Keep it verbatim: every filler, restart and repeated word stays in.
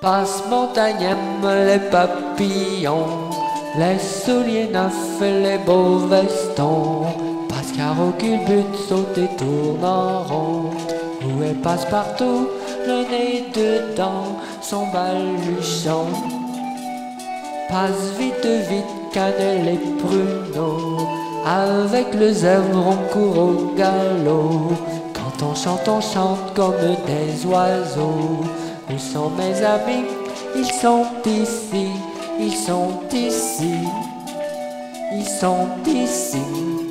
Passe montagne aime les papillons, les souliers neufs et les beaux vestons. Passe carreau culbute, saute et tourne en rond. Où elle passe partout, le nez dedans, son baluchon. Passe vite, vite, cannelle et pruneau. Avec le zèbre on court au galop. Quand on chante, on chante comme des oiseaux. Où sont mes amis? Ils sont ici, ils sont ici, ils sont ici.